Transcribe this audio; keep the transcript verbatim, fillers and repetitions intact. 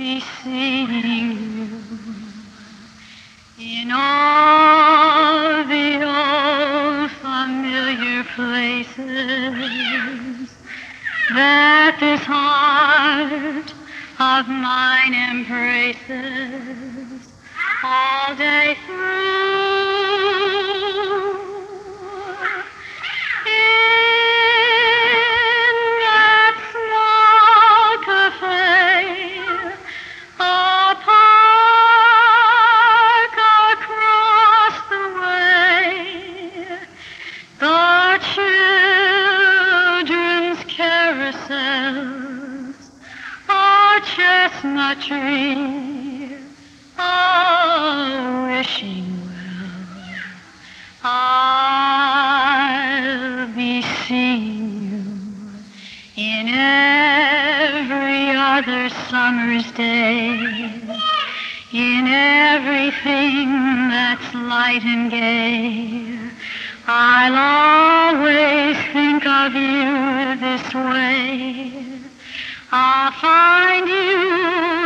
be seeing you in all the old familiar places that this heart of mine embraces all day through. In that small cafe, a park across the way, the children's carousels, a chestnut tree, oh, wishing well, I'll be seeing you in every other summer's day, in everything that's light and gay. I'll always think of you this way. I'll find you